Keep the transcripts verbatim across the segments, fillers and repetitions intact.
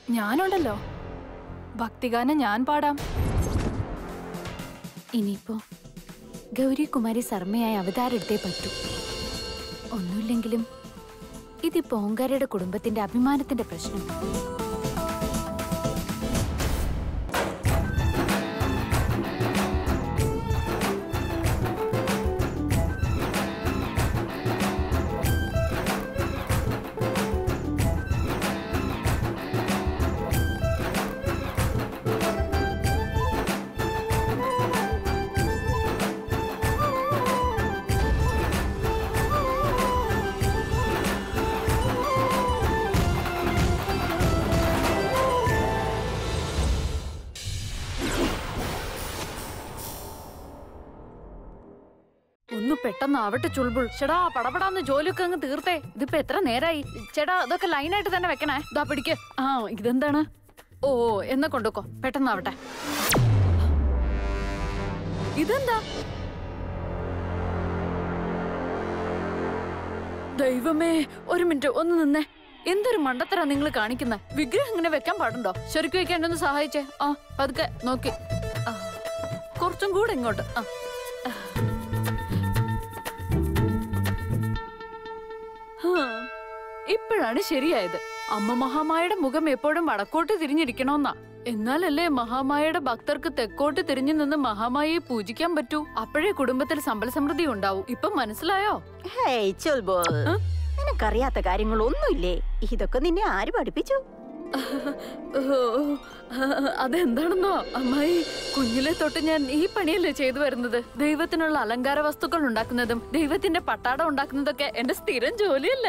ഞാനുണ്ടല്ലോ, ഭക്തിഗാനം ഞാൻ പാടാം. ഇനിയിപ്പോ ഗൗരികുമാരി സർമ്മയായി അവതാരെടുത്തേ പറ്റൂ. ഒന്നുമില്ലെങ്കിലും ഇതിപ്പോ ഓങ്കാരയുടെ കുടുംബത്തിന്റെ അഭിമാനത്തിന്റെ പ്രശ്നം. ഒന്ന് പെട്ടെന്നാവട്ടെ ചുൾബുൾ. ചേടാ പടപടാന്ന് ജോലിയൊക്കെ അങ്ങ് തീർത്തേ. ഇതിപ്പോ എത്ര നേരായി ചേടാ? അതൊക്കെ ലൈനായിട്ട് തന്നെ വെക്കണേ. ഇതാ പിടിക്ക്. ആ ഇതെന്താണ്? ഓ എന്നെ കൊണ്ടുക്കോ, പെട്ടെന്നാവട്ടെ. ഇതെന്താ? ദൈവമേ, ഒരു മിനിറ്റ് ഒന്ന് നിന്നേ. എന്തൊരു മണ്ടത്തരാ നിങ്ങൾ കാണിക്കുന്നത്? വിഗ്രഹം ഇങ്ങനെ വെക്കാൻ പാടുണ്ടോ? ശരിക്കും വെക്കാൻ ഒന്ന് സഹായിച്ചേ. ആ പതുക്കെ നോക്കി, കുറച്ചും കൂടെ ഇങ്ങോട്ട്. ആ ഇപ്പോഴാണ് ശരിയായത്. അമ്മ മഹാമായയുടെ മുഖം എപ്പോഴും വടക്കോട്ട് തിരിഞ്ഞിരിക്കണമെന്നാ. എന്നാലല്ലേ മഹാമായയുടെ ഭക്തർക്ക് തെക്കോട്ട് തിരിഞ്ഞു നിന്ന് മഹാമായയെ പൂജിക്കാൻ പറ്റൂ. അപ്പോഴേ കുടുംബത്തിൽ സമ്പൽ സമൃദ്ധി ഉണ്ടാവും. ഇപ്പൊ മനസ്സിലായോ? നിനക്കറിയാത്ത കാര്യങ്ങളൊന്നുമില്ലേ? ഇതൊക്കെ നിന്നെ ആര് പഠിപ്പിച്ചു? അതെന്താണെന്നോ അമ്മായി, കുഞ്ഞിലെ തൊട്ട് ഞാൻ ഈ പണിയല്ലേ ചെയ്തു വരുന്നത്. ദൈവത്തിനുള്ള അലങ്കാര വസ്തുക്കൾ ഉണ്ടാക്കുന്നതും ദൈവത്തിന്റെ പട്ടാടം ഉണ്ടാക്കുന്നതൊക്കെ എന്റെ സ്ഥിരം ജോലിയല്ലേ.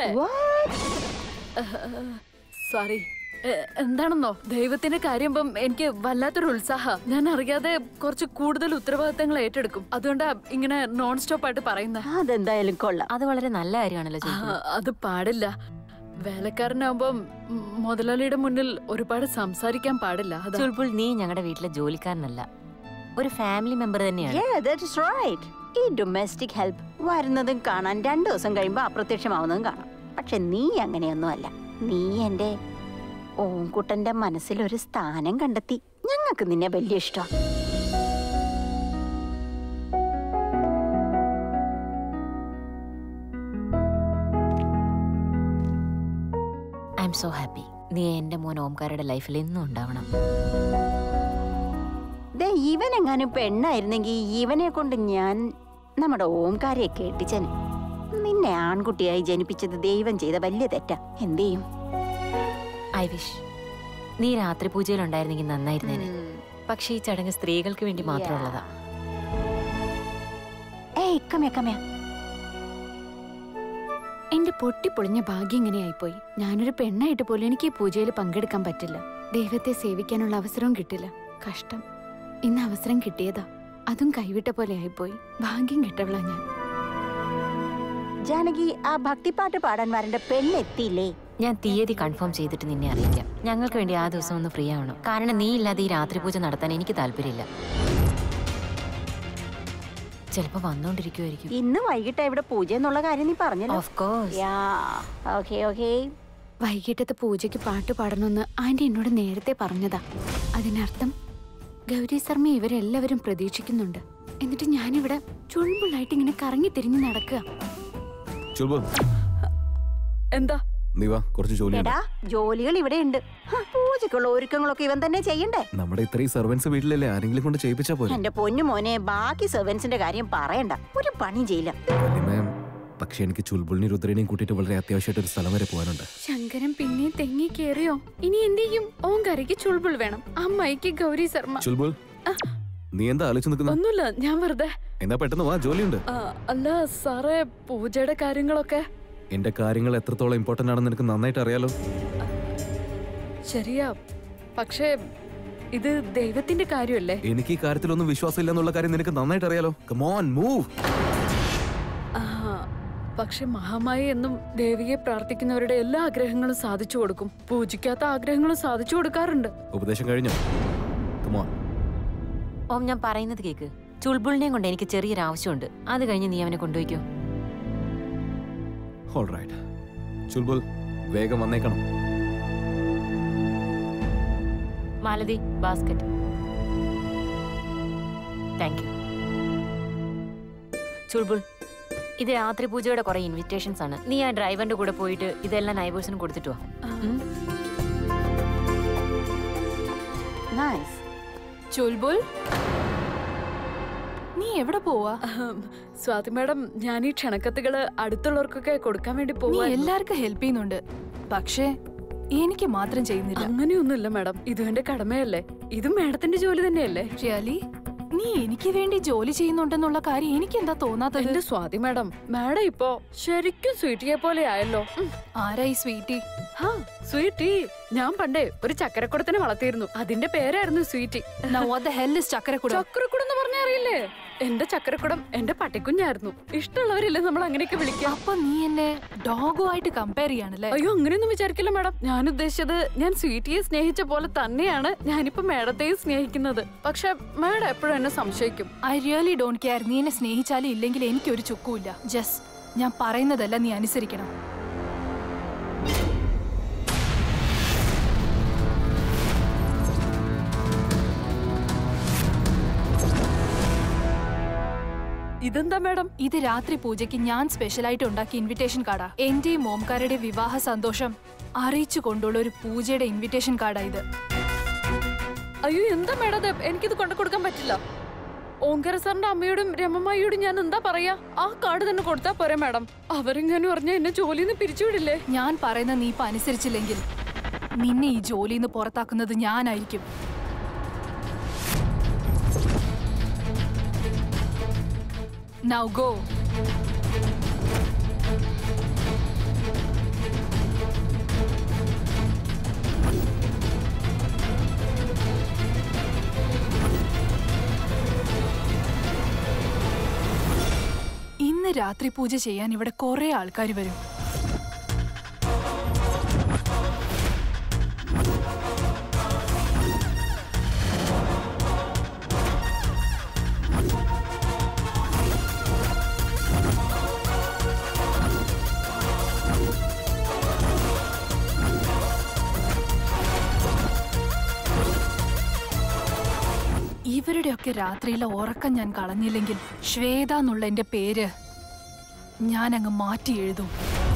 സോറി. എന്താണെന്നോ, ദൈവത്തിന്റെ കാര്യമ്പം എനിക്ക് വല്ലാത്തൊരു ഉത്സാഹ. ഞാൻ അറിയാതെ കുറച്ച് കൂടുതൽ ഉത്തരവാദിത്തങ്ങൾ ഏറ്റെടുക്കും. അതുകൊണ്ടാ ഇങ്ങനെ നോൺ സ്റ്റോപ്പ് ആയിട്ട് പറയുന്നത്. അതെന്തായാലും കൊള്ളാം. അത് വളരെ നല്ല കാര്യമാണല്ലോ. അത് പാടില്ല. വേലക്കാരനാവുമ്പം മുതലാളിയുടെ മുന്നിൽ ഒരുപാട് സംസാരിക്കാൻ പാടില്ല. ചുൾബുൾ, നീ ഞങ്ങളുടെ വീട്ടിലെ ജോലിക്കാരനല്ല, ഒരു ഫാമിലി മെമ്പർ തന്നെയാണ്. ഈ ഡൊമസ്റ്റിക് ഹെൽപ്പ് വരുന്നതും കാണാൻ രണ്ടു ദിവസം കഴിയുമ്പോ അപ്രത്യക്ഷമാവുന്നതും കാണാം. പക്ഷെ നീ അങ്ങനെയൊന്നും അല്ല. നീ എന്റെ ഓംകുട്ടന്റെ മനസ്സിൽ ഒരു സ്ഥാനം കണ്ടെത്തി. ഞങ്ങൾക്ക് നിന്നെ വലിയ ഇഷ്ടം. I am so happy. നീ എന്റെ മോൻ ഓംകാരയുടെ ലൈഫിൽ എന്നും ഉണ്ടാവണം. ഇവനെങ്ങാനും പെണ്ണായിരുന്നെങ്കിൽ ഇവനെ കൊണ്ട് ഞാൻ നമ്മുടെ ഓംകാരയെ കേട്ടിച്ചന്. നിന്നെ ആൺകുട്ടിയായി ജനിപ്പിച്ചത് ദൈവം ചെയ്ത വലിയ തെറ്റാ. എന്ത് ചെയ്യും? ഐ വിഷ് നീ രാത്രി പൂജയിൽ ഉണ്ടായിരുന്നെങ്കിൽ നന്നായിരുന്നേനെ. പക്ഷെ ഈ ചടങ്ങ് സ്ത്രീകൾക്ക് വേണ്ടി മാത്രമുള്ളതാ. ഏയ് കമ്യ കമ്യ എന്റെ പൊട്ടിപ്പൊളിഞ്ഞ ഭാഗ്യം ഇങ്ങനെയായിപ്പോയി. ഞാനൊരു പെണ്ണായിട്ട് പോലും എനിക്ക് ഈ പൂജയിൽ പങ്കെടുക്കാൻ പറ്റില്ല. ദൈവത്തെ സേവിക്കാനുള്ള അവസരവും കിട്ടില്ല. കഷ്ടം. ഇന്ന് അവസരം കിട്ടിയതാ, അതും കൈവിട്ട പോലെ ആയിപ്പോയി. ഭാഗ്യം കിട്ടവളാ ഞാൻ. ജാനകി, ആ ഭക്തിപ്പാട്ട് പാടാൻ വരേണ്ട പെണ്ണെത്തിയില്ലേ? ഞാൻ തീയതി കൺഫേം ചെയ്തിട്ട് നിന്നെ അറിയിക്കാം. ഞങ്ങൾക്ക് വേണ്ടി ആ ദിവസം ഒന്ന് ഫ്രീ ആവണം. കാരണം നീ ഇല്ലാതെ ഈ രാത്രി പൂജ നടത്താൻ എനിക്ക് താല്പര്യമില്ല. ചിലപ്പോ വന്നോണ്ടിരിക്കുവായിരിക്കും. ഇന്ന് വൈകിട്ട് ഇവിടെ പൂജ എന്നുള്ള കാര്യം നീ പറഞ്ഞല്ലോ. Of course. Okay okay. വൈകിട്ടത്തെ പൂജയ്ക്ക് പാട്ട് പാടണമെന്ന് ആന്റി എന്നോട് നേരത്തെ പറഞ്ഞതാ. അതിനർത്ഥം ഗൗരി ശർമ്മ ഇവരെല്ലാവരും പ്രതീക്ഷിക്കുന്നുണ്ട്. എന്നിട്ട് ഞാനിവിടെ ചുൾബുള്ളായിട്ട് ഇങ്ങനെ കറങ്ങി തിരിഞ്ഞു നടക്കുക. എന്താ? ജോലികൾ ഇവിടെ ഉണ്ട്. പൂജക്കുള്ള ഒരുക്കങ്ങളൊക്കെ ഇവൻ തന്നെ ചെയ്യണ്ടേ? നമ്മുടെ ഇത്രയും സെർവൻസ് വീട്ടിലല്ലേ, ആരെങ്കിലും കൊണ്ട് ചെയ്യിപ്പിച്ചാ പോലെ. എന്റെ പൊന്നു മോനെ, ബാക്കി സെർവൻസിന്റെ കാര്യം പറയണ്ട. ഒരു പണി ചെയ്യില്ല. പക്ഷെ എനിക്ക് ചുൾബുളിനെയും രുദ്രനെയും കൂട്ടിട്ട് വളരെ അത്യാവശ്യമായിട്ട് ഒരു സ്ഥലം വരെ പോകാനുണ്ട്. ശങ്കരൻ പിന്നെ തെങ്ങി കേറിയോ? ഇനി എന്ത് ചെയ്യും? ഓങ്കാരയ്ക്ക് ചുൾബുൾ വേണം, അമ്മയ്ക്ക് ഗൗരി ശർമ്മ. ചുൾബുൾ, നീ എന്താ ആലോചിച്ച് നിൽക്കുന്നത്? ഒന്നുമില്ല, ഞാൻ വെറുതെ. എന്നാ പെട്ടെന്ന് വാ, ജോലിയുണ്ട്. അല്ല സാറേ, പൂജയുടെ കാര്യങ്ങളൊക്കെ. എന്റെ കാര്യങ്ങൾ എത്രത്തോളം ഇമ്പോർട്ടന്റ് ആണെന്ന് എനിക്ക് നന്നായിട്ട് അറിയാലോ. ശരിയാ, പക്ഷേ ഇത് ദൈവത്തിന്റെ കാര്യമല്ലേ? എനിക്ക് ഈ കാര്യത്തിലൊന്നും വിശ്വാസമില്ല എന്നുള്ള കാര്യം നിനക്ക് നന്നായിട്ട് അറിയാലോ. Come on, move. പക്ഷെ മഹാമായി എന്നും ദേവിയെ പ്രാർത്ഥിക്കുന്നവരുടെ എല്ലാ ആഗ്രഹങ്ങളും സാധിച്ചു കൊടുക്കും. പൂജിക്കാത്ത ആഗ്രഹങ്ങളും സാധിച്ചു കൊടുക്കാറുണ്ട്. ഉപദേശം കഴിഞ്ഞോ? Come on. ഓം, ഞാൻ പറയുന്നത് കേക്ക്. ചുൾബുളിനെയും കൊണ്ട് എനിക്ക് ചെറിയൊരു ആവശ്യമുണ്ട്. അത് കഴിഞ്ഞ് നീ അവനെ കൊണ്ടുപോയിക്കോ. All right. ചുൾബുൾ, വേഗം വന്നേക്കണം. Malathi basket. Thank you. Chulbul, ഇത് രാത്രി പൂജയുടെ കുറെ ഇൻവിറ്റേഷൻസ് ആണ്. നീ ആ ഡ്രൈവറിന്റെ കൂടെ പോയിട്ട് ഇതെല്ലാം നൈബേഴ്സിന് കൊടുത്തിട്ട് വാ. ചുൽബുൽ, നീ എവിടെ പോവാ? സ്വാതി മാഡം, ഞാൻ ഈ ക്ഷണക്കത്തുകള് അടുത്തുള്ളവർക്കൊക്കെ കൊടുക്കാൻ വേണ്ടി പോവാ. എല്ലാവർക്കും ഹെൽപ്പ് ചെയ്യുന്നുണ്ട്, പക്ഷേ എനിക്ക് മാത്രം ചെയ്യുന്നില്ല. അങ്ങനെയൊന്നുമില്ല മാഡം, ഇതും എന്റെ കടമയല്ലേ. ഇതും മാഡത്തിന്റെ ജോലി തന്നെയല്ലേ. റിയലി? നീ എനിക്ക് വേണ്ടി ജോലി ചെയ്യുന്നുണ്ടെന്നുള്ള കാര്യം എനിക്ക് എന്താ തോന്നാത്തത്? എന്റെ സ്വാതി മാഡം, മാഡം ഇപ്പോ ശരിക്കും സ്വീറ്റിയെ പോലെ ആയല്ലോ. ആരായി സ്വീറ്റി? ഹാ, സ്വീറ്റി. ഞാൻ പണ്ടേ ഒരു ചക്കരക്കുടത്തിനെ വളർത്തിയിരുന്നു. അതിന്റെ പേരായിരുന്നു സ്വീറ്റി. ചക്കരക്കുടം? ചക്കരക്കുടം എന്ന് പറഞ്ഞാൽ അറിയില്ലേ? എന്റെ ചക്കരക്കുടം എന്റെ പട്ടിക്കുഞ്ഞായിരുന്നു. ഇഷ്ടമുള്ളവരില്ലേ നമ്മൾ അങ്ങനെയൊക്കെ വിളിക്കാം. അപ്പൊ നീ എന്നെ ഡോഗുമായിട്ട് കമ്പയർ ചെയ്യാണല്ലേ? അയ്യോ, അങ്ങനെയൊന്നും വിചാരിക്കില്ല മാഡം. ഞാൻ ഉദ്ദേശിച്ചത്, ഞാൻ സ്വീറ്റിയെ സ്നേഹിച്ച പോലെ തന്നെയാണ് ഞാനിപ്പോ മാഡത്തെയും സ്നേഹിക്കുന്നത്. പക്ഷെ മാഡം എപ്പോഴും എന്നെ സംശയിക്കും. I really don't care. നീ എന്നെ സ്നേഹിച്ചാലും ഇല്ലെങ്കിൽ എനിക്കൊരു ചുക്കുമില്ല. ജസ്റ്റ് ഞാൻ പറയുന്നതല്ല നീ അനുസരിക്കണം. ഇതെന്താ മാഡം? ഇത് രാത്രി പൂജയ്ക്ക് ഞാൻ സ്പെഷ്യലായിട്ട് ഉണ്ടാക്കിയ ഇൻവിറ്റേഷൻ കാർഡാ. എന്റെയും മോംകാരുടെ വിവാഹ സന്തോഷം അറിയിച്ചു കൊണ്ടുള്ള ഒരു പൂജയുടെ ഇൻവിറ്റേഷൻ കാർഡാ ഇത്. അയ്യോ, എന്താ മാഡം ഇത്? എനിക്കിത് കൊണ്ടു കൊടുക്കാൻ പറ്റില്ല. ഓംകാര സാറിന്റെ അമ്മയോടും രമമ്മയോടും ഞാൻ എന്താ പറയാ? ആ കാർഡ് തന്നെ കൊടുത്താ പോരെ മാഡം? അവരെങ്ങാനും പറഞ്ഞാൽ എന്നെ ജോലിന്ന് പിരിച്ചുവിടില്ലേ? ഞാൻ പറയുന്ന നീ ഇപ്പൊ അനുസരിച്ചില്ലെങ്കിൽ നിന്നെ ഈ ജോലിന്ന് പുറത്താക്കുന്നത് ഞാനായിരിക്കും. Now go. ഇന്ന് രാത്രി പൂജ ചെയ്യാൻ ഇവിടെ കുറെ ആൾക്കാർ വരും. ഇവരുടെയൊക്കെ രാത്രിയിലെ ഉറക്കം ഞാൻ കളഞ്ഞില്ലെങ്കിൽ ശ്വേത എന്നുള്ള എന്റെ പേര് ഞാൻ അങ്ങ് മാറ്റി എഴുതും.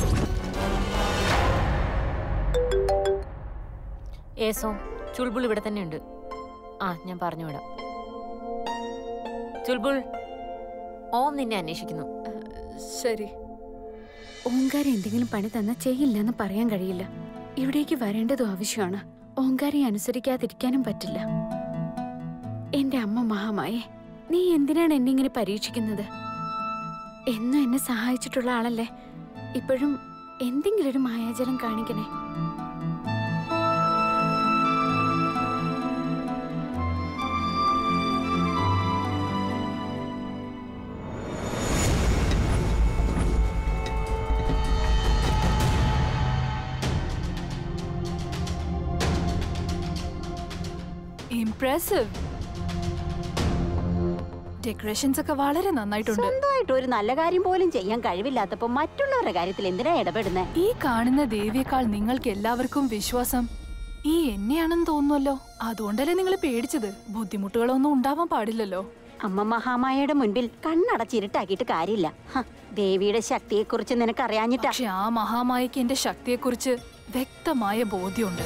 ഏസോ, ചുൾബുൾ ഇവിടെ തന്നെ ഉണ്ട്. ആ, ഞാൻ പറഞ്ഞു വിടാം. ചുൾബുൾ, ഓം നിന്നെ അന്വേഷിക്കുന്നു. ശരി. ഓങ്കാരി എന്തെങ്കിലും പണി തന്നാ ചെയ്യില്ലെന്ന് പറയാൻ കഴിയില്ല. ഇവിടേക്ക് വരേണ്ടതും ആവശ്യമാണ്. ഓങ്കാരി അനുസരിക്കാതിരിക്കാനും പറ്റില്ല. എന്റെ അമ്മ മഹാമായേ, നീ എന്തിനാണ് എന്നെ ഇങ്ങനെ പരീക്ഷിക്കുന്നത്? എന്നും എന്നെ സഹായിച്ചിട്ടുള്ള ആളല്ലേ, ഇപ്പോഴും എന്തെങ്കിലും ഒരു മായാജലം കാണിക്കണേ. ഇംപ്രസീവ്. ഡെക്കറേഷൻസ് ഒക്കെ വളരെ നന്നായിട്ടുണ്ട്. സ്വന്തമായിട്ട് ഒരു നല്ല കാര്യം പോലും ചെയ്യാൻ കഴിവില്ലാത്തപ്പോ മറ്റുള്ളവരുടെ കാര്യത്തിൽ എന്തിനാ ഇടപെടുന്നത്? ഈ കാണുന്ന ദേവിയേക്കാൾ നിങ്ങൾക്ക് എല്ലാവർക്കും വിശ്വാസം ഈ എന്നെയാണെന്ന് തോന്നുമല്ലോ. അതുകൊണ്ടല്ലേ നിങ്ങൾ പേടിച്ചത്. ബുദ്ധിമുട്ടുകളൊന്നും ഉണ്ടാവാൻ പാടില്ലല്ലോ. അമ്മ മഹാമായയുടെ മുൻപിൽ കണ്ണടച്ചിരുട്ടാക്കിയിട്ട് കാര്യമില്ല. ദേവിയുടെ ശക്തിയെക്കുറിച്ച് നിനക്ക് അറിയാഞ്ഞിട്ടാ. പക്ഷെ ആ മഹാമായയ്ക്ക് എന്റെ ശക്തിയെക്കുറിച്ച് വ്യക്തമായ ബോധ്യമുണ്ട്.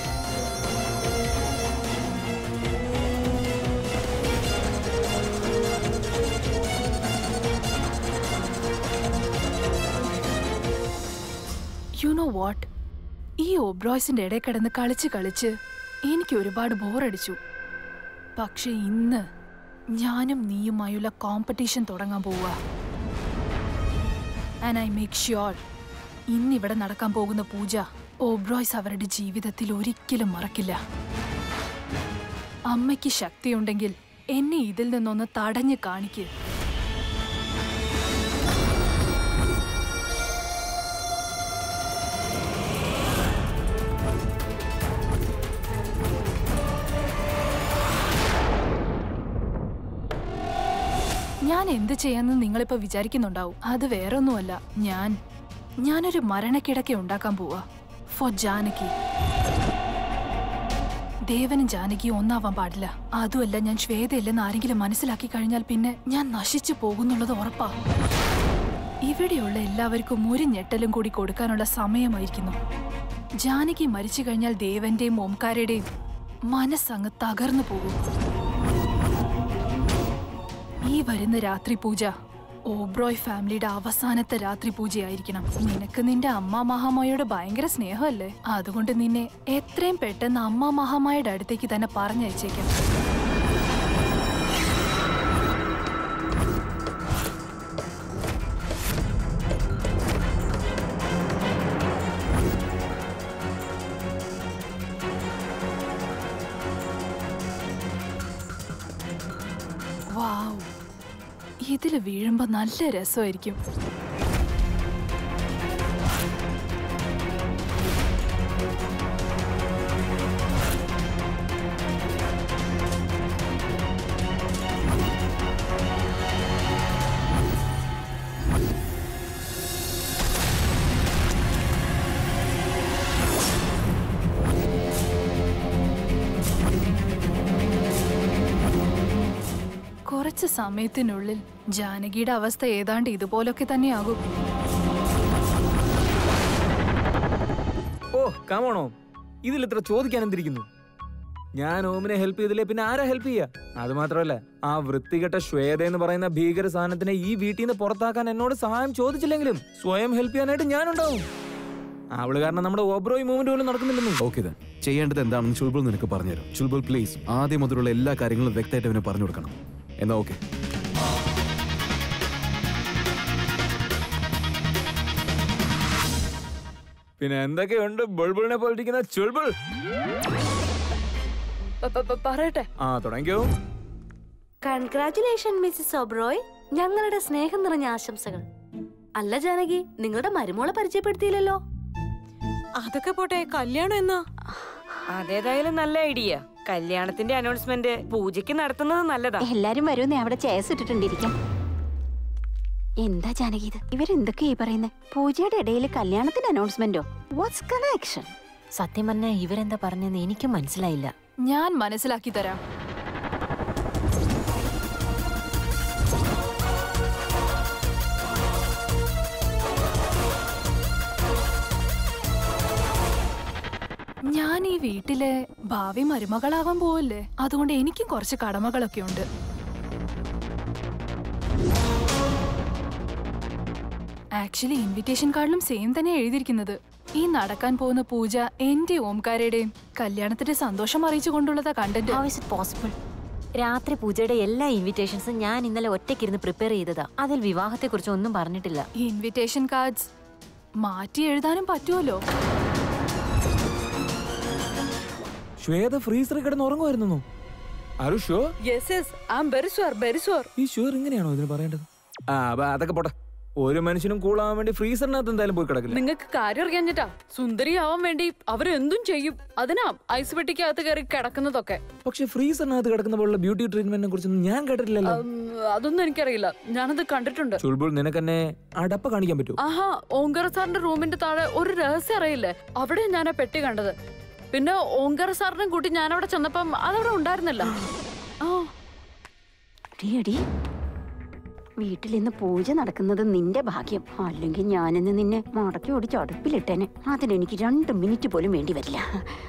യു നോ വാട്ട്, ഈ ഓബ്രോയ്സിന്റെ ഇടയിൽ കിടന്ന് കളിച്ച് കളിച്ച് എനിക്ക് ഒരുപാട് ബോറടിച്ചു. പക്ഷെ ഇന്ന് ഞാനും നീയുമായുള്ള കോമ്പറ്റീഷൻ തുടങ്ങാൻ പോവുക. ആൻഡ് ഐ മേക്ക് ഷ്യൂർ ഇന്നിവിടെ നടക്കാൻ പോകുന്ന പൂജ ഓബ്രോയ്സ് അവരുടെ ജീവിതത്തിൽ ഒരിക്കലും മറക്കില്ല. അമ്മയ്ക്ക് ശക്തിയുണ്ടെങ്കിൽ എന്നെ ഇതിൽ നിന്നൊന്ന് തടഞ്ഞു കാണിക്കുക. ഞാൻ എന്ത് ചെയ്യാന്ന് നിങ്ങളിപ്പോ വിചാരിക്കുന്നുണ്ടാവും. അത് വേറൊന്നുമല്ല, ഞാൻ ഞാനൊരു മരണക്കിടക്ക ഉണ്ടാക്കാൻ പോവാ ഫോർ ജാനകി. ദേവനും ജാനകിയും ഒന്നാവാൻ പാടില്ല. അതുമല്ല, ഞാൻ ശ്വേതയില്ലെന്ന് ആരെങ്കിലും മനസ്സിലാക്കി കഴിഞ്ഞാൽ പിന്നെ ഞാൻ നശിച്ചു പോകുന്നുള്ളത് ഉറപ്പാ. ഇവിടെയുള്ള എല്ലാവർക്കും ഒരു ഞെട്ടലും കൂടി കൊടുക്കാനുള്ള സമയമായിരിക്കുന്നു. ജാനകി മരിച്ചു കഴിഞ്ഞാൽ ദേവന്റെയും ഓംകാരയുടെയും മനസ്സങ്ങ് തകർന്നു പോകും. ഈ വരുന്ന രാത്രി പൂജ ഓബ്രോയ് ഫാമിലിയുടെ അവസാനത്തെ രാത്രി പൂജയായിരിക്കണം. നിനക്ക് നിന്റെ അമ്മ മഹാമായയോട് ഭയങ്കര സ്നേഹമല്ലേ? അതുകൊണ്ട് നിന്നെ എത്രയും പെട്ടെന്ന് അമ്മ മഹാമായയുടെ അടുത്തേക്ക് തന്നെ പറഞ്ഞയച്ചേക്കാം. വാവ്, ഇതില് വീഴുമ്പോ നല്ല രസമായിരിക്കും. കുറച്ച് സമയത്തിനുള്ളിൽ ജാനകിയുടെ അവസ്ഥ ഏതാണ്ട് ഇതുപോലൊക്കെ തന്നെയാകും. ഓ കമോണോ, ഇതിൽ ഇത്ര ചോദിക്കാൻ എന്തിരിക്കുന്നു? ഞാൻ ഓമിനെ ഹെൽപ്പ് ചെയ്തില്ലേ പിന്നെ ആരാ ഹെൽപ്പ് ചെയ്യാ? അത് മാത്രമല്ല, ആ വൃത്തികെട്ട ശ്വേത എന്ന് പറയുന്ന ഭീകര സാധനത്തിനെ ഈ വീട്ടിൽ നിന്ന് പുറത്താക്കാൻ എന്നോട് സഹായം ചോദിച്ചില്ലെങ്കിലും സ്വയം ഹെൽപ്പ് ചെയ്യാനായിട്ട് ഞാനുണ്ടാവും. അവള് കാരണം നമ്മുടെ ഓബ്രോയ് മൂവ്മെന്റ് പോലും നടക്കുന്നില്ലെന്ന്. ഓക്കെ, ദാൻ ചെയ്യേണ്ടത് എന്താണെന്ന് ചുൽബുൾ നിനക്ക് പറഞ്ഞുതരും. ചുൽബുൾ പ്ലീസ്, ആദ്യം മുതലുള്ള എല്ലാ കാര്യങ്ങളും വ്യക്തമായിട്ട് അവന് പറഞ്ഞു കൊടുക്കണം. എന്നാ ഓക്കെ. പിന്നെ എന്തൊക്കെയുണ്ട് ബുൾബുളിനെ പോലിരിക്കുന്ന ചുൽബുൾ? പറയട്ടെ. ആ തുടങ്ങിയോ. കൺഗ്രാറ്റുലേഷൻ മിസ്സസ് ഒബ്രോയ്, ഞങ്ങളുടെ സ്നേഹം നിറഞ്ഞ ആശംസകൾ. അല്ല ജാനകി, നിങ്ങളുടെ മരുമോളെ പരിചയപ്പെടുത്തിയില്ലല്ലോ. അതൊക്കെ പോട്ടെ, കല്യാണം എന്നാ? അതേതായാലും നല്ല ഐഡിയ. കല്യാണത്തിന്റെ അനൗൺസ്മെന്റ് പൂജയ്ക്ക് നടത്തുന്നത് നല്ലതാ. എല്ലാരും വരുമെന്നേ അവിടെ ചേസ് ഇട്ടിട്ടുണ്ടിരിക്കാം. എന്താ ജാനകി ഇത്? ഇവരെന്തൊക്കെയായി പറയുന്നത്? പൂജയുടെ ഇടയിൽ കല്യാണത്തിന്റെ അനൗൺസ്മെന്റോ? Watts connection? സത്യം പറഞ്ഞ ഇവരെന്താ പറഞ്ഞെന്ന് എനിക്കും മനസ്സിലായില്ല. ഞാൻ മനസ്സിലാക്കി തരാം. ഞാൻ ഈ വീട്ടിലെ ഭാവി മരുമകളാവാൻ പോവല്ലേ, അതുകൊണ്ട് എനിക്കും കുറച്ച് കടമകളൊക്കെ ഉണ്ട്. ആക്ച്വലി ഇൻവിറ്റേഷൻ കാർഡിലും സെയിം തന്നെ എഴുതിയിരിക്കുന്നത്. ഈ നടക്കാൻ പോകുന്ന പൂജ എന്റെ ഓംകാരയുടെയും കല്യാണത്തിന്റെ സന്തോഷം അറിയിച്ചുകൊണ്ടുള്ളതാ content. How is it possible? രാത്രി പൂജയുടെ എല്ലാ ഇൻവിറ്റേഷൻസും ഞാൻ ഇന്നലെ ഒറ്റയ്ക്കിരുന്ന് പ്രിപ്പയർ ചെയ്തതാ. അതിൽ വിവാഹത്തെ കുറിച്ച് ഒന്നും പറഞ്ഞിട്ടില്ല. ഇൻവിറ്റേഷൻ കാർഡ്സ് മാറ്റി എഴുതാനും പറ്റുമല്ലോ. ശ്വേത ഫ്രീസറിൽ കിടന്ന് ഉറങ്ങുമായിരുന്നു. ആരു sure? Yes yes, I am very sure, very sure. ഈ ഷുവർ ഇങ്ങനെയാണോ ഇതിന് പറയേണ്ടത്? ആ അതൊക്കെ പോട്ടെ. ഒരു മനുഷ്യനും കൂളാവാൻ വേണ്ടി ഫ്രീസറിനകത്ത് എന്തായാലും പോയി കിടക്കില്ല. നിങ്ങൾക്ക് കാര്യം അറിയാഞ്ഞിട്ടാ. സുന്ദരിയാവാൻ വേണ്ടി അവരെന്തും ചെയ്യും. അതിനാ ഐസ് പെട്ടിക്കകത്ത് കയറി കിടക്കുന്നതൊക്കെ. പക്ഷെ ഫ്രീസറിനകത്ത് കിടക്കുന്ന പോലുള്ള ബ്യൂട്ടി ട്രീറ്റ്മെന്റിനെ കുറിച്ചൊന്നും ഞാൻ കേട്ടിട്ടില്ലല്ലോ. അതൊന്നും എനിക്കറിയില്ല, ഞാനത് കണ്ടിട്ടുണ്ട്. ചുൽബുൾ, നിനക്ക് എന്നെ അടപ്പ കാണിക്കാൻ പറ്റുമോ? ആഹാ, ഓങ്കർ സാറിന്റെ റൂമിന്റെ താഴെ ഒരു രഹസ്യം അറിയില്ലേ, അവിടെ ഞാൻ ആ പെട്ടി കണ്ടത്. പിന്നെ ഓങ്കർ സാറിനെ കൂട്ടി ഞാൻ അവിടെ ചെന്നപ്പം അതവിടെ ഉണ്ടായിരുന്നില്ല. വീട്ടിൽ ഇന്ന് പൂജ നടക്കുന്നത് നിന്റെ ഭാഗ്യം. അല്ലെങ്കിൽ ഞാനിന്ന് നിന്നെ മടക്കി ഓടിച്ച് അടുപ്പിലിട്ടേനെ. അതിനെനിക്ക് രണ്ട് മിനിറ്റ് പോലും വേണ്ടി വരില്ല.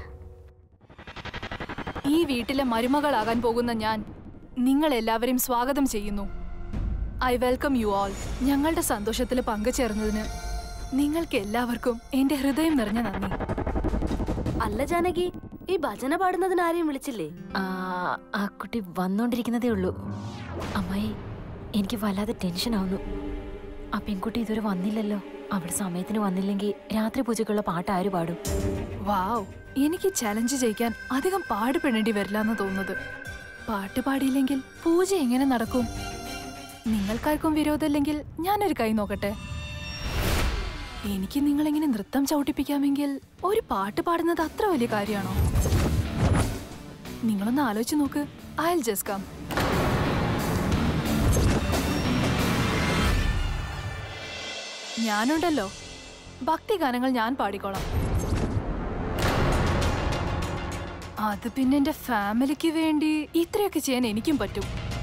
ഈ വീട്ടിലെ മരുമകളാകാൻ പോകുന്ന ഞാൻ നിങ്ങൾ എല്ലാവരെയും സ്വാഗതം ചെയ്യുന്നു. I welcome you all. ഞങ്ങളുടെ സന്തോഷത്തിൽ പങ്കുചേർന്നതിന് നിങ്ങൾക്ക് എല്ലാവർക്കും എന്റെ ഹൃദയം നിറഞ്ഞ നന്ദി. അല്ല ജാനകി, ഈ ഭജന പാടുന്നതിന് ആരെയും വിളിച്ചില്ലേ? ആ കുട്ടി വന്നോണ്ടിരിക്കുന്നതേ ഉള്ളൂ. അമ്മായി, എനിക്ക് വല്ലാതെ ടെൻഷൻ ആവുന്നു. ആ പെൺകുട്ടി ഇതുവരെ വന്നില്ലല്ലോ. അവിടെ സമയത്തിന് വന്നില്ലെങ്കിൽ രാത്രി പൂജക്കുള്ള പാട്ട് ആര് പാടും? വാവ്, എനിക്ക് ചലഞ്ച് ചെയ്യിക്കാൻ അധികം പാടുപെടേണ്ടി വരില്ല എന്ന് തോന്നുന്നത്. പാട്ട് പാടിയില്ലെങ്കിൽ പൂജ എങ്ങനെ നടക്കും? നിങ്ങൾക്കാർക്കും വിരോധമില്ലെങ്കിൽ ഞാനൊരു കൈ നോക്കട്ടെ. എനിക്ക് നിങ്ങളെങ്ങനെ നൃത്തം ചവിട്ടിപ്പിക്കാമെങ്കിൽ ഒരു പാട്ട് പാടുന്നത് അത്ര വലിയ കാര്യമാണോ? നിങ്ങളൊന്ന് ആലോചിച്ച് നോക്ക്. I'll just come. ഞാനുണ്ടല്ലോ, ഭക്തിഗാനങ്ങൾ ഞാൻ പാടിക്കോളാം. അത് പിന്നെ എന്റെ ഫാമിലിക്ക് വേണ്ടി ഇത്രയൊക്കെ ചെയ്യാൻ എനിക്കും പറ്റും.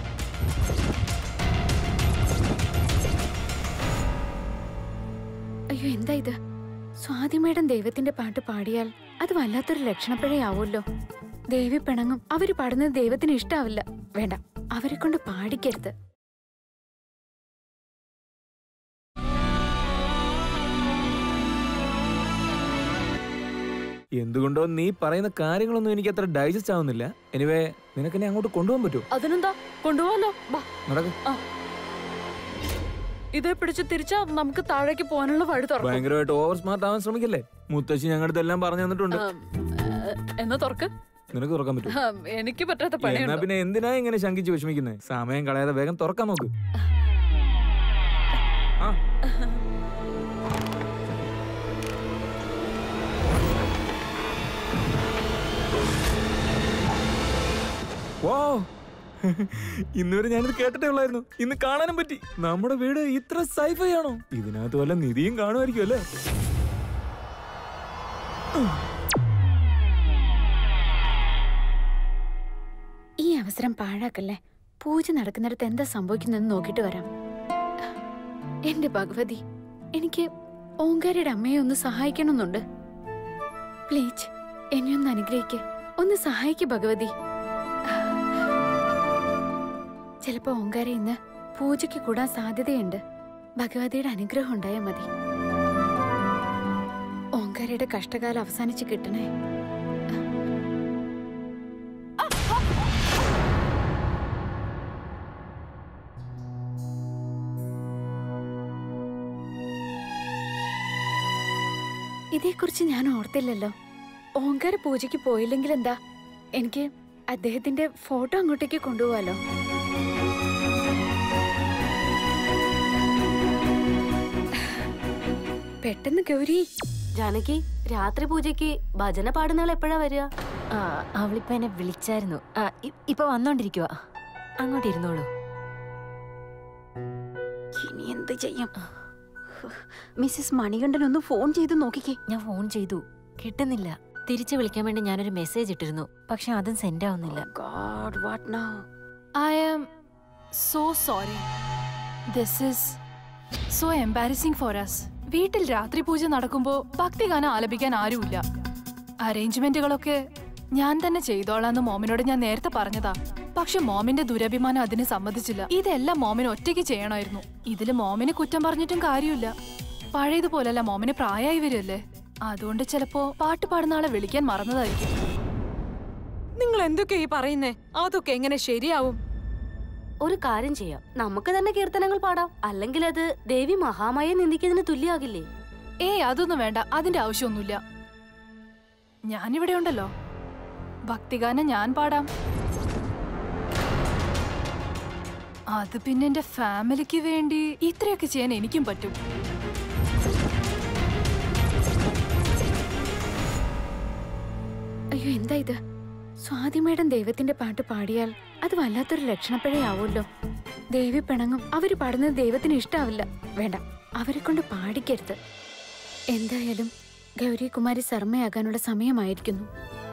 അയ്യോ, എന്താ ഇത്? സ്വാതി മേഡം ദൈവത്തിന്റെ പാട്ട് പാടിയാൽ അത് വല്ലാത്തൊരു ലക്ഷണപ്പിഴയാവുമല്ലോ. ദേവി പിണങ്ങും. അവര് പാടുന്നത് ദൈവത്തിന് ഇഷ്ടാവില്ല. വേണ്ട, അവരെ കൊണ്ട് പാടിക്കരുത്. എന്തുകൊണ്ടോ നീ പറയുന്ന കാര്യങ്ങളൊന്നും എനിക്ക് അത്ര ഡൈജസ്റ്റ് ആവുന്നില്ല. എനിവേ, നിനക്ക് എന്നെ അങ്ങോട്ട് കൊണ്ടുപോകാൻ പറ്റുമോ? അതിനെന്താ, കൊണ്ടുപോകാലോ. നടക്ക്. ഇതേ പിടിച്ച് തിരിച്ചാ നമുക്ക് താഴേക്ക് പോകാനുള്ള വഴി തുറക്കും. ഭയങ്കരമായിട്ട് ഓവർ സ്മാർട്ട് ആവാൻ ശ്രമിക്കല്ലേ? മുത്തശ്ശി ഞങ്ങളുടെ എല്ലാം പറഞ്ഞു തന്നിട്ടുണ്ട്. എന്നാ തുറക്ക്. നിനക്ക് തുറക്കാൻ പറ്റും? എനിക്ക് പറ്റാത്ത പണി. എന്നാ പിന്നെ എന്തിനാ ഇങ്ങനെ ശങ്കിച്ച് വിഷമിക്കുന്നത്? സമയം കളയാതെ വേഗം തുറക്കാൻ നോക്ക്. ആ ഓ, ഇന്നുവരെ ഞാനിത് കേട്ടിട്ടേ ഉള്ളായിരുന്നു. ഇന്ന് കാണാനും പറ്റി. നമ്മുടെ വീട് ഇത്ര സൈഫൈ ആണോ? ഇതിനകത്ത് വല്ല നിധിയും കാണുമായിരിക്കും അല്ലേ? ഈ അവസരം പാഴാക്കല്ലേ. പൂജ നടക്കുന്നിടത്ത് എന്താ സംഭവിക്കുന്നതെന്ന് നോക്കിട്ട് വരാം. എന്റെ ഭഗവതി, എനിക്ക് ഓങ്കാരിയുടെ അമ്മയെ ഒന്ന് സഹായിക്കണമെന്നുണ്ട്. പ്ലീസ് എന്നെ ഒന്ന് അനുഗ്രഹിക്ക്, ഒന്ന് സഹായിക്ക് ഭഗവതി. ചിലപ്പോ ഓങ്കാര ഇന്ന് പൂജയ്ക്ക് കൂടാൻ സാധ്യതയുണ്ട്. ഭഗവതിയുടെ അനുഗ്രഹം ഉണ്ടായാൽ മതി. ഓങ്കാരയുടെ കഷ്ടകാലം അവസാനിച്ച് കിട്ടണേ. ഇതേക്കുറിച്ച് ഞാൻ ഓർത്തില്ലല്ലോ. ഓങ്കാര പൂജയ്ക്ക് പോയില്ലെങ്കിൽ എന്താ, എനിക്ക് അദ്ദേഹത്തിന്റെ ഫോട്ടോ അങ്ങോട്ടേക്ക് കൊണ്ടുപോവാലോ. പെട്ടെന്ന് ഗൗരി. ജാനകി, രാത്രി പൂജയ്ക്ക് ഭജന പാടുന്നയാൾ എപ്പോഴാ വരിക? അവളിപ്പോ എന്നെ വിളിച്ചായിരുന്നു. ഇപ്പൊ വന്നോണ്ടിരിക്കുവാ. അങ്ങോട്ട് ഇരുന്നോളൂ. ഇനി എന്ത് ചെയ്യാം? മിസ്സിസ് മണികണ്ഠൻ ഒന്ന് ഫോൺ ചെയ്ത് നോക്കിക്കേ. ഞാൻ ഫോൺ ചെയ്തു, കിട്ടുന്നില്ല. തിരിച്ചു വിളിക്കാൻ വേണ്ടി ഞാനൊരു മെസ്സേജ് ഇട്ടിരുന്നു, പക്ഷെ അതും സെൻഡ് ആവുന്നില്ല. God, what now? I am so sorry. This is so embarrassing for us. വീട്ടിൽ രാത്രി പൂജ നടക്കുമ്പോ ഭക്തിഗാനം ആലപിക്കാൻ ആരുമില്ല. അറേഞ്ച്മെന്റുകളൊക്കെ ഞാൻ തന്നെ ചെയ്തോളാന്ന് മോമിനോട് ഞാൻ നേരത്തെ പറഞ്ഞതാ. പക്ഷെ മോമിന്റെ ദുരഭിമാനം അതിന് സമ്മതിച്ചില്ല. ഇതെല്ലാം മോമിന് ഒറ്റയ്ക്ക് ചെയ്യണമായിരുന്നു. ഇതില് മോമിനെ കുറ്റം പറഞ്ഞിട്ടും കാര്യമില്ല. പഴയതുപോലല്ല, മോമിന് പ്രായമായി വരുമല്ലേ. അതുകൊണ്ട് ചിലപ്പോ പാട്ട് പാടുന്ന ആളെ വിളിക്കാൻ മറന്നതായിരിക്കും. നിങ്ങൾ എന്തൊക്കെയാ ഈ പറയുന്നേ? അതൊക്കെ എങ്ങനെ ശരിയാവും? ഒരു കാര്യം ചെയ്യാം, നമുക്ക് തന്നെ കീർത്തനങ്ങൾ പാടാം. അല്ലെങ്കിൽ അത് ദേവി മഹാമായെ നിന്ദിക്കുന്നതിന് തുല്യാകില്ലേ? ഏയ്, അതൊന്നും വേണ്ട. അതിന്റെ ആവശ്യമൊന്നുമില്ല. ഞാനിവിടെ ഉണ്ടല്ലോ. ഭക്തിഗാനം ഞാൻ പാടാം. അത് പിന്നെ എന്റെ ഫാമിലിക്ക് വേണ്ടി ഇത്രയൊക്കെ ചെയ്യാൻ എനിക്കും പറ്റും. അയ്യോ, എന്താ ഇത്? സ്വാതി മേഡം ദൈവത്തിന്റെ പാട്ട് പാടിയാൽ അത് വല്ലാത്തൊരു ലക്ഷണപ്പിഴയാവുമല്ലോ. ദേവി പിണങ്ങും. അവര് പാടുന്നത് ദൈവത്തിന് ഇഷ്ടാവില്ല. വേണ്ട, അവരെ കൊണ്ട് പാടിക്കരുത്. എന്തായാലും ഗൗരി കുമാരി ശർമ്മയാകാനുള്ള സമയമായിരിക്കുന്നു.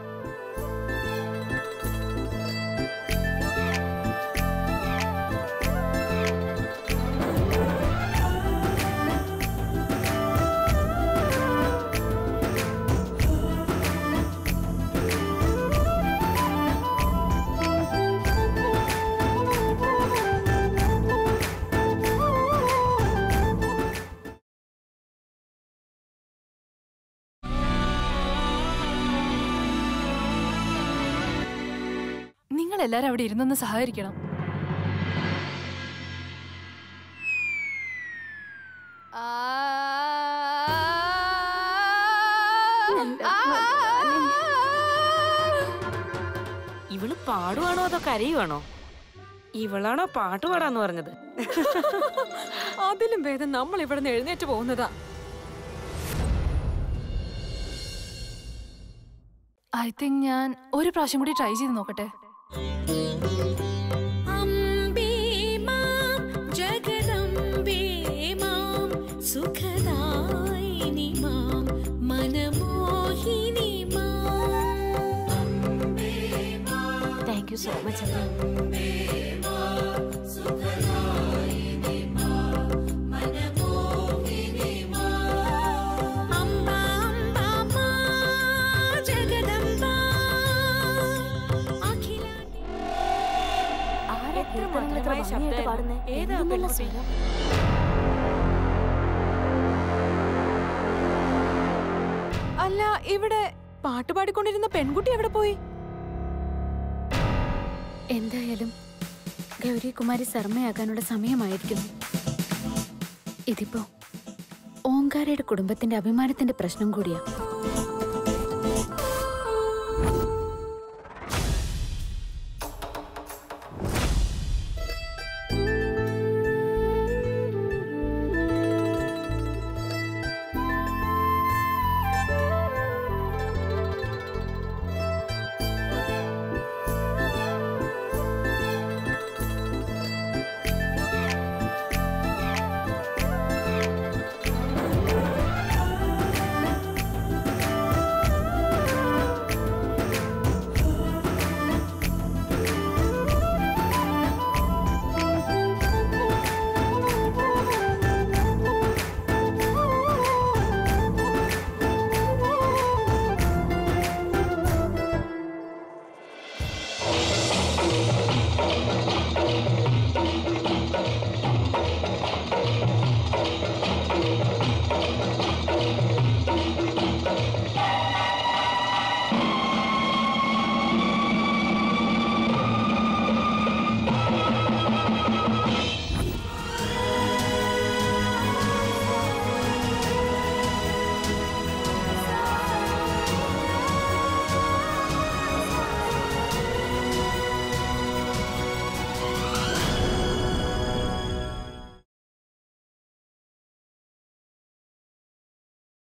എല്ലാരും അവിടെ ഇരുന്നൊന്ന് സഹകരിക്കണം. ഇവള് പാടുവാണോ അതോ കരയുവാണോ? ഇവളാണോ പാട്ട് പാടാന്ന് പറഞ്ഞത്? അതിലും ഭേദം നമ്മൾ ഇവിടെ നിന്ന് എഴുന്നേറ്റ് പോകുന്നതാ. ഐ തിങ്ക് ഞാൻ ഒരു പ്രാവശ്യം കൂടി ട്രൈ ചെയ്ത് നോക്കട്ടെ. സുഖദായിനി മാം മനമോഹിനി മാം താങ്ക് യു സോ മച്ച് അമ്മേ. അല്ല, ഇവിടെ പാട്ട് പാടിക്കൊണ്ടിരുന്ന പെൺകുട്ടി എവിടെ പോയി? എന്തായാലും ഗൗരി കുമാരി ശർമ്മയാകാനുള്ള സമയമായിരിക്കും. ഇതിപ്പോ ഓങ്കാരയുടെ കുടുംബത്തിന്റെ അഭിമാനത്തിന്റെ പ്രശ്നം കൂടിയാ.